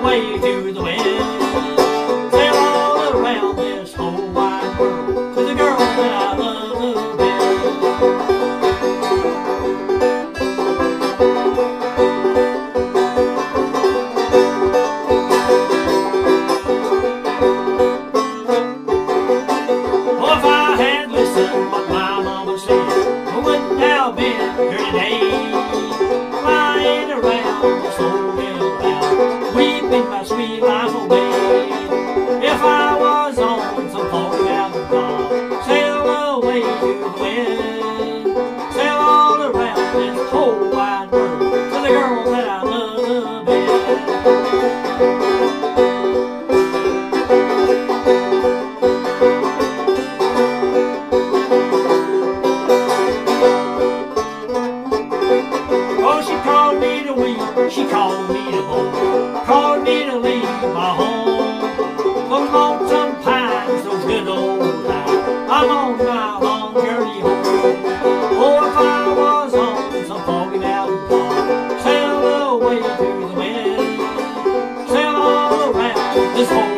away to the wind. Sail all around this whole wide world with the girl that I love the best. Oh, if I had listened what my mama said, I wouldn't have been here today, flying around this old little house, weeping my sweet life away. If I was on some foggy mountain top, sail away to the wind, sail all around this whole wide world to the girl that I love the best. She called me to home, called me to leave my home. Those lonesome pines, those good old times, I'm on my long journey home. Oh, if I was on some foggy mountain top, sail away to the wind, sail all around this whole